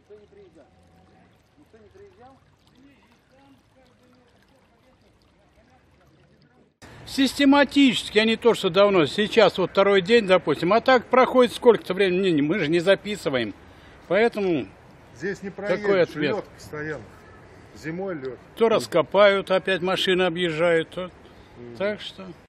Никто не приезжал. Никто не приезжал? Систематически, а не то, что давно. Сейчас вот второй день, допустим. А так проходит сколько-то времени. Мы же не записываем. Поэтому здесь не такой проедешь, ответ. лед постоянно. Зимой лед. То раскопают, опять машины объезжают. То... Так что...